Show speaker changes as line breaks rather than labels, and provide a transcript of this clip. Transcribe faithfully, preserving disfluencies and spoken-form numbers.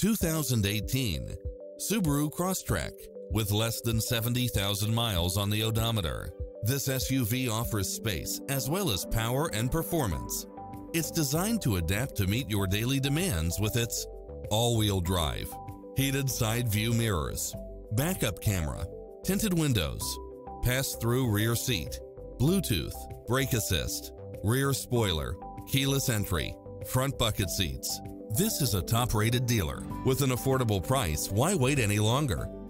two thousand eighteen Subaru Crosstrek. With less than seventy thousand miles on the odometer, this S U V offers space as well as power and performance. It's designed to adapt to meet your daily demands with its all-wheel drive, heated side view mirrors, backup camera, tinted windows, pass-through rear seat, Bluetooth, brake assist, rear spoiler, keyless entry, front bucket seats. This is a top-rated dealer. With an affordable price, why wait any longer?